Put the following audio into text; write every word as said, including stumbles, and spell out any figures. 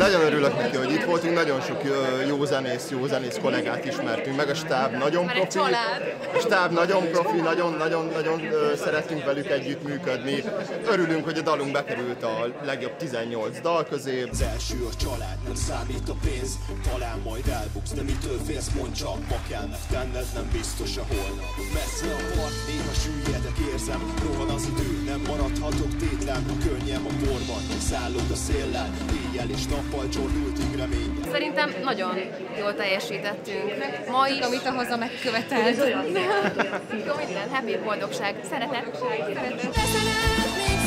nagyon örülök neki, hogy itt voltunk, nagyon sok jó zenész, jó zenész kollégát ismertünk meg, a stáb nagyon profi, a stáb nagyon profi, nagyon-nagyon-nagyon szeretünk velük együttműködni. Örülünk, hogy a dalunk bekerült a legjobb tizennyolc dal közé. Az első a család, nem számít a pénz, talán majd elbuksz, de mitől félsz, mondd csak, ma kell megtenned, nem biztos a holnap. Messze a part, néha süllyedek, érzem, rohan az idő, nem maradhatok tétlen, a könnyem a porban, szállok a széllel, éjjel és nappal csordultunk remény. Szerintem nagyon jól teljesítettünk. Ma is, amit a haza megkövetelt. jó minden, happy, boldogság, szeretet. Szeretet.